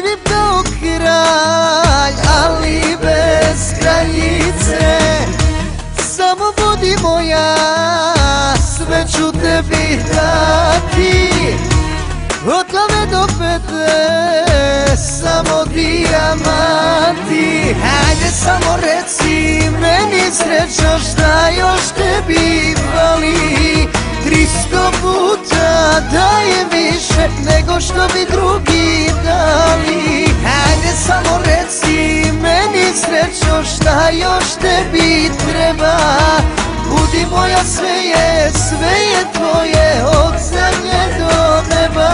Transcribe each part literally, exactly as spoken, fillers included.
živim kao kralj, ali bez kraljice. Samo budi moja, sve ću tebi dati, od glave do pete, samo dijamanti. Hajde samo reci meni srećo, šta još tebi fali? Tristo puta daje više nego što bi drugi dali. Hajde samo reci meni srećo, šta još tebi treba? Budi moja, sve je, sve je tvoje, od zemlje do neba.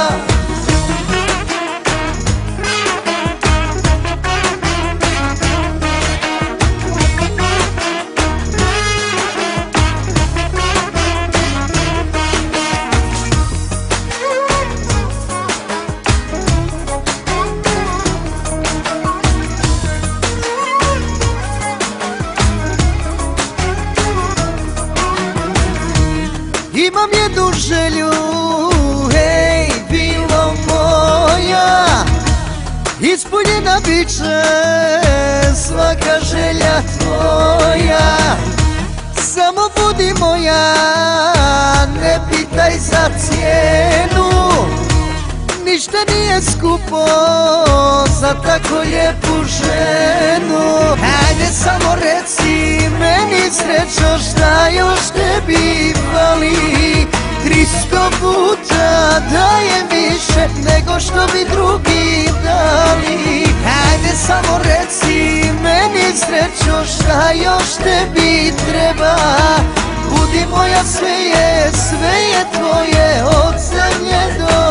Imam jednu želju, hej, bilo moja, ispunjena bit će svaka želja tvoja. Samo budi moja, ne pitaj za cijenu, ništa nije skupo za tako lijepu ženu. Hajde samo reci meni srećo, šta još tebi fali? Tristo puta daje više nego što bi drugi dali. Hajde samo reci meni srećo, šta još tebi treba? Budi moja, sve je, sve je tvoje, od zemlje do